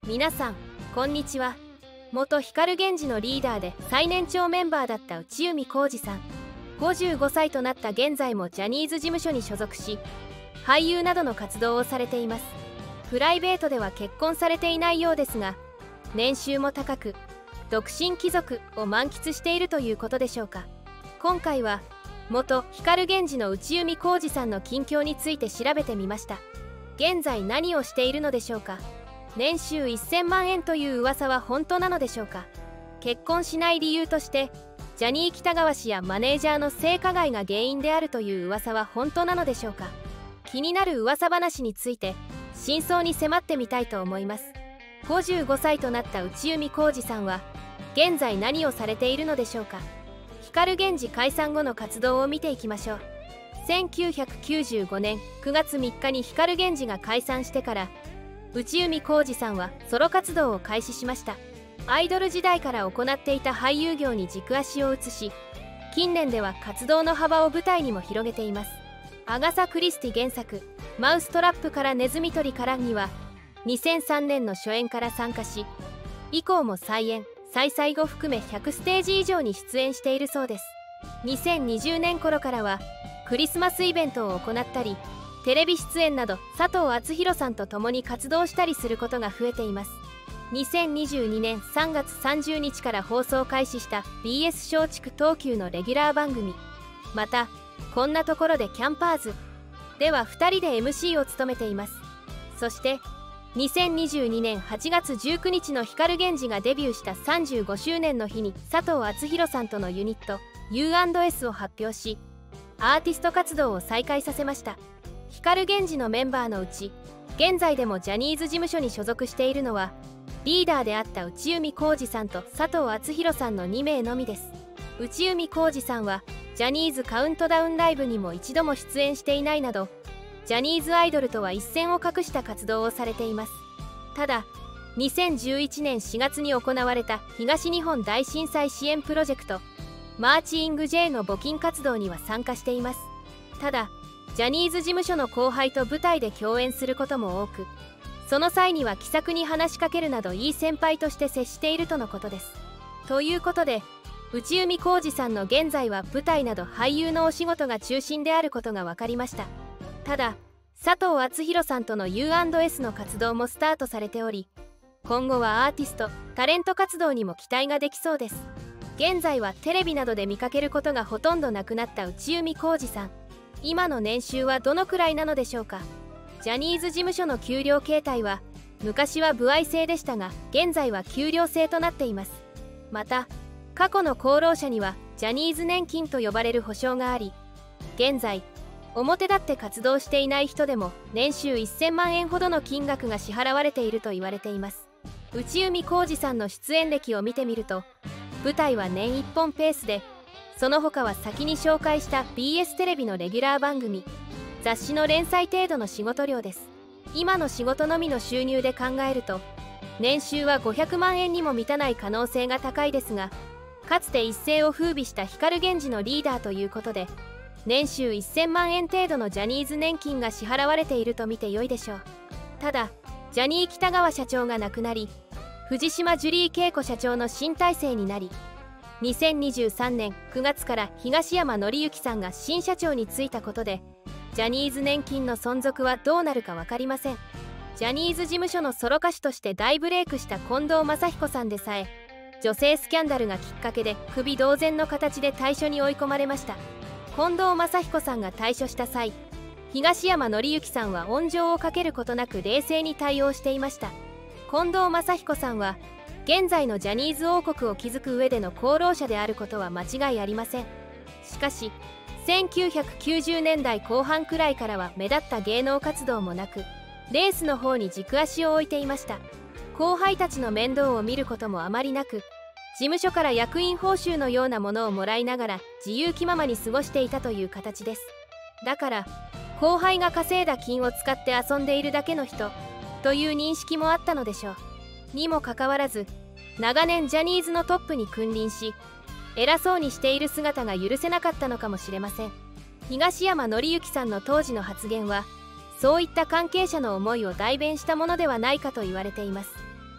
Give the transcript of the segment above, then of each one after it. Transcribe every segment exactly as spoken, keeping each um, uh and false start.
皆さんこんにちは。元光源氏のリーダーで最年長メンバーだった内海浩二さん、ごじゅうごさいとなった現在もジャニーズ事務所に所属し、俳優などの活動をされています。プライベートでは結婚されていないようですが、年収も高く独身貴族を満喫しているということでしょうか。今回は元光源氏の内海浩二さんの近況について調べてみました。現在何をしているのでしょうか。年収せんまんえんという噂は本当なのでしょうか。結婚しない理由としてジャニー喜多川氏やマネージャーの性加害が原因であるという噂は本当なのでしょうか。気になる噂話について真相に迫ってみたいと思います。ごじゅうごさいとなった内海浩二さんは現在何をされているのでしょうか。光源氏解散後の活動を見ていきましょう。せんきゅうひゃくきゅうじゅうごねんくがつみっかに光源氏が解散してから内海浩二さんはソロ活動を開始しました。アイドル時代から行っていた俳優業に軸足を移し、近年では活動の幅を舞台にも広げています。アガサ・クリスティ原作「マウストラップからネズミ捕りから」にはにせんさんねんの初演から参加し、以降も再演再々後含めひゃくステージ以上に出演しているそうです。にせんにじゅうねん頃からはクリスマスイベントを行ったり、テレビ出演など佐藤敦弘さんと共に活動したりすることが増えています。にせんにじゅうにねんさんがつさんじゅうにちから放送開始した ビーエス 松竹東急のレギュラー番組、またこんなところでキャンパーズではふたりで エムシー を務めています。そしてにせんにじゅうにねんはちがつじゅうくにちの光源氏がデビューしたさんじゅうごしゅうねんの日に佐藤敦弘さんとのユニット ユーアンドエス を発表し、アーティスト活動を再開させました。光源氏のメンバーのうち現在でもジャニーズ事務所に所属しているのはリーダーであった内海浩二さんと佐藤敦弘さんのにめいのみです。内海浩二さんはジャニーズカウントダウンライブにも一度も出演していないなど、ジャニーズアイドルとは一線を画した活動をされています。ただにせんじゅういちねんしがつに行われた東日本大震災支援プロジェクトマーチイング J の募金活動には参加しています。ただジャニーズ事務所の後輩と舞台で共演することも多く、その際には気さくに話しかけるなどいい先輩として接しているとのことです。ということで内海浩二さんの現在は舞台など俳優のお仕事が中心であることが分かりました。ただ佐藤敦弘さんとの ユーアンドエス の活動もスタートされており、今後はアーティストタレント活動にも期待ができそうです。現在はテレビなどで見かけることがほとんどなくなった内海浩二さん、今の年収はどのくらいなのでしょうか。ジャニーズ事務所の給料形態は昔は歩合制でしたが現在は給料制となっています。また過去の功労者にはジャニーズ年金と呼ばれる保障があり、現在表立って活動していない人でも年収せんまんえんほどの金額が支払われていると言われています。内海浩二さんの出演歴を見てみると、舞台は年いっぽんペースで、その他は先に紹介した ビーエス テレビのレギュラー番組、雑誌の連載程度の仕事量です。今の仕事のみの収入で考えると年収はごひゃくまんえんにも満たない可能性が高いですが、かつて一世を風靡した光源氏のリーダーということで年収せんまんえん程度のジャニーズ年金が支払われていると見て良いでしょう。ただジャニー喜多川社長が亡くなり、藤島ジュリー景子社長の新体制になり、にせんにじゅうさんねんくがつから東山紀之さんが新社長に就いたことで、ジャニーズ年金の存続はどうなるか分かりません。ジャニーズ事務所のソロ歌手として大ブレイクした近藤真彦さんでさえ、女性スキャンダルがきっかけでクビ同然の形で退所に追い込まれました。近藤真彦さんが退所した際、東山紀之さんは温情をかけることなく冷静に対応していました。近藤真彦さんは現在のジャニーズ王国を築く上での功労者であることは間違いありません。しかしせんきゅうひゃくきゅうじゅうねんだいこう半くらいからは目立った芸能活動もなく、レースの方に軸足を置いていました。後輩たちの面倒を見ることもあまりなく、事務所から役員報酬のようなものをもらいながら自由気ままに過ごしていたという形です。だから後輩が稼いだ金を使って遊んでいるだけの人という認識もあったのでしょう。にもかかわらず長年ジャニーズのトップに君臨し偉そうにしている姿が許せなかったのかもしれません。東山紀之さんの当時の発言はそういった関係者の思いを代弁したものではないかと言われています。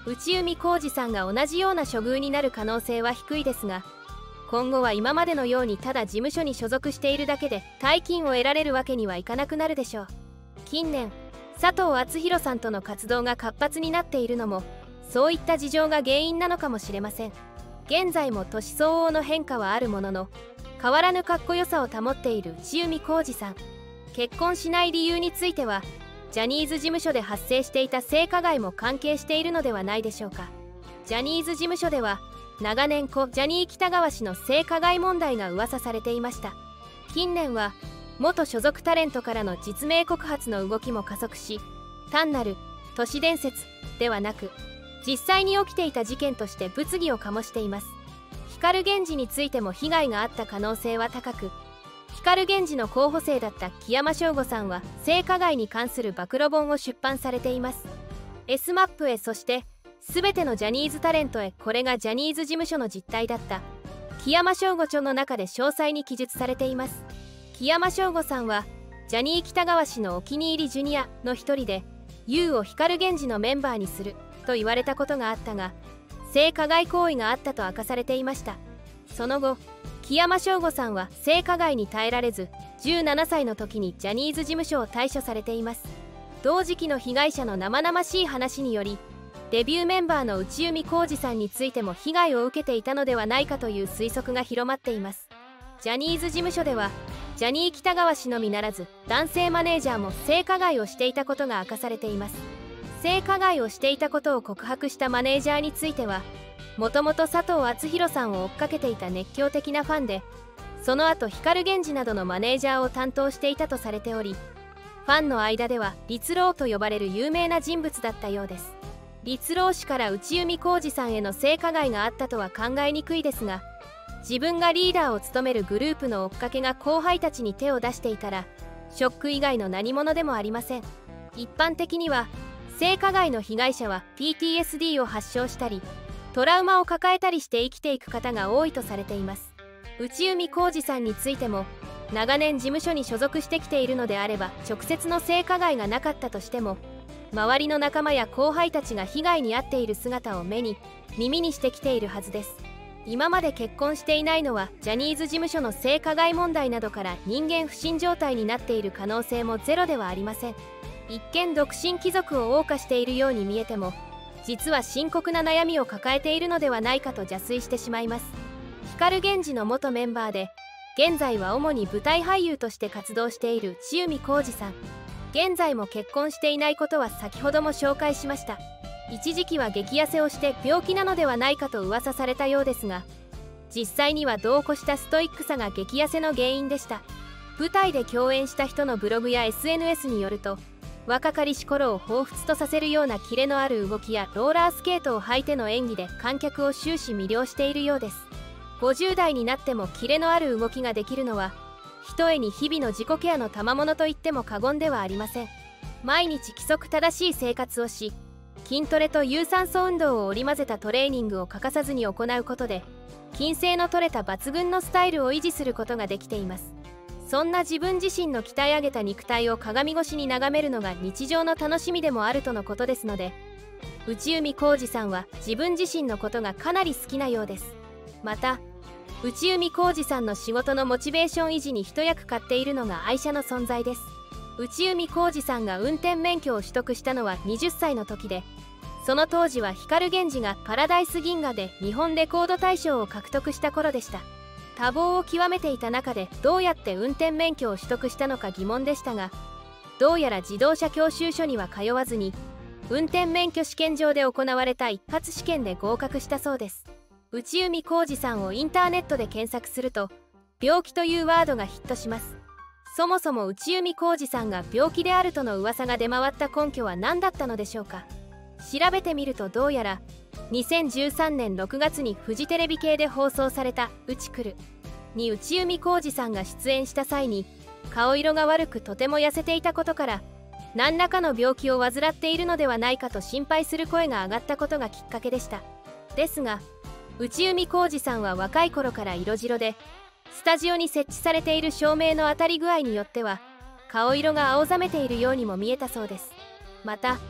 内海浩二さんが同じような処遇になる可能性は低いですが、今後は今までのようにただ事務所に所属しているだけで大金を得られるわけにはいかなくなるでしょう。近年佐藤敦弘さんとの活動が活発になっているのもそういった事情が原因なのかもしれません。現在も年相応の変化はあるものの、変わらぬかっこよさを保っている内海浩二さん。結婚しない理由については、ジャニーズ事務所で発生していた性加害も関係しているのではないでしょうか。ジャニーズ事務所では長年故ジャニー喜多川氏の性加害問題が噂されていました。近年は元所属タレントからの実名告発の動きも加速し、単なる都市伝説ではなく実際に起きていた事件として物議を醸しています。光源氏についても被害があった可能性は高く、光源氏の候補生だった木山翔吾さんは性加害に関する暴露本を出版されています。 エスマップ へ、そして全てのジャニーズタレントへ、これがジャニーズ事務所の実態だった木山翔吾著の中で詳細に記述されています。木山翔吾さんはジャニー喜多川氏のお気に入りジュニアの一人で、 ユー を光源氏のメンバーにすると言われたことがあったが、性加害行為があったと明かされていました。その後木山翔吾さんは性加害に耐えられずじゅうななさいの時にジャニーズ事務所を退所されています。同時期の被害者の生々しい話により、デビューメンバーの内海浩二さんについても被害を受けていたのではないかという推測が広まっています。ジャニーズ事務所ではジャニー喜多川氏のみならず男性マネージャーも性加害をしていたことが明かされています。性加害をしていたことを告白したマネージャーについては、もともと佐藤敦弘さんを追っかけていた熱狂的なファンで、その後光源氏などのマネージャーを担当していたとされており、ファンの間では律郎と呼ばれる有名な人物だったようです。律郎氏から内海浩二さんへの性加害があったとは考えにくいですが、自分がリーダーを務めるグループの追っかけが後輩たちに手を出していたらショック以外の何者でもありません。一般的には性加害の被害者は ピーティーエスディー を発症したりトラウマを抱えたりして生きていく方が多いとされています。内海浩二さんについても、長年事務所に所属してきているのであれば直接の性加害がなかったとしても、周りの仲間や後輩たちが被害に遭っている姿を目に耳にしてきているはずです。今まで結婚していないのはジャニーズ事務所の性加害問題などから人間不信状態になっている可能性もゼロではありません。一見独身貴族を謳歌しているように見えても、実は深刻な悩みを抱えているのではないかと邪推してしまいます。光源氏の元メンバーで、現在は主に舞台俳優として活動している内海浩二さん。現在も結婚していないことは先ほども紹介しました。一時期は激痩せをして病気なのではないかと噂されたようですが、実際には度を越したストイックさが激痩せの原因でした。舞台で共演した人のブログや エスエヌエス によると、若かりし頃を彷彿とさせるようなキレのある動きやローラースケートを履いての演技で観客を終始魅了しているようです。ごじゅう代になってもキレのある動きができるのは、ひとえに日々の自己ケアの賜物と言っても過言ではありません。毎日規則正しい生活をし、筋トレと有酸素運動を織り交ぜたトレーニングを欠かさずに行うことで、筋性の取れた抜群のスタイルを維持することができています。そんな自分自身の鍛え上げた肉体を鏡越しに眺めるのが日常の楽しみでもあるとのことですので、内海浩二さんは自分自身のことがかなり好きなようです。また内海浩二さんの仕事のモチベーション維持に一役買っているのが愛車の存在です。内海浩二さんが運転免許を取得したのははたちの時で、その当時は光源氏がパラダイス銀河で日本レコード大賞を獲得した頃でした。多忙を極めていた中でどうやって運転免許を取得したのか疑問でしたが、どうやら自動車教習所には通わずに運転免許試験場で行われた一発試験で合格したそうです。内海浩二さんをインターネットで検索すると、病気というワードがヒットします。そもそも内海浩二さんが病気であるとの噂が出回った根拠は何だったのでしょうか。調べてみると、どうやらにせんじゅうさんねんろくがつにフジテレビ系で放送された「うちくる」に内海浩二さんが出演した際に、顔色が悪くとても痩せていたことから、何らかの病気を患っているのではないかと心配する声が上がったことがきっかけでした。ですが内海浩二さんは若い頃から色白で、スタジオに設置されている照明の当たり具合によっては顔色が青ざめているようにも見えたそうです。また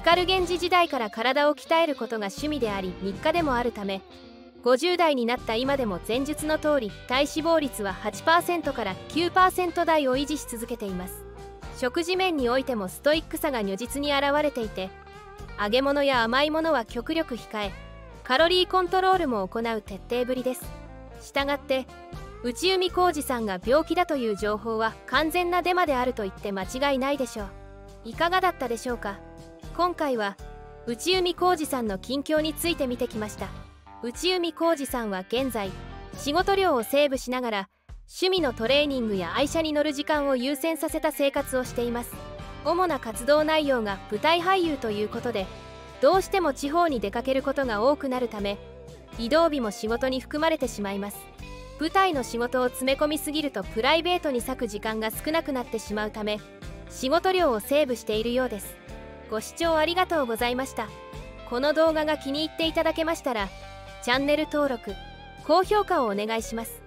光源氏時代から体を鍛えることが趣味であり日課でもあるため、ごじゅう代になった今でも前述の通り体脂肪率は はちパーセント から きゅうパーセント 台を維持し続けています。食事面においてもストイックさが如実に現れていて、揚げ物や甘いものは極力控え、カロリーコントロールも行う徹底ぶりです。したがって内海浩二さんが病気だという情報は完全なデマであると言って間違いないでしょう。いかがだったでしょうか。今回は内海浩二さんの近況について見てきました。内海浩二さんは現在仕事量をセーブしながら趣味のトレーニングや愛車に乗る時間を優先させた生活をしています。主な活動内容が舞台俳優ということで、どうしても地方に出かけることが多くなるため移動日も仕事に含まれてしまいます。舞台の仕事を詰め込みすぎるとプライベートに割く時間が少なくなってしまうため、仕事量をセーブしているようです。ご視聴ありがとうございました。この動画が気に入っていただけましたらチャンネル登録、高評価をお願いします。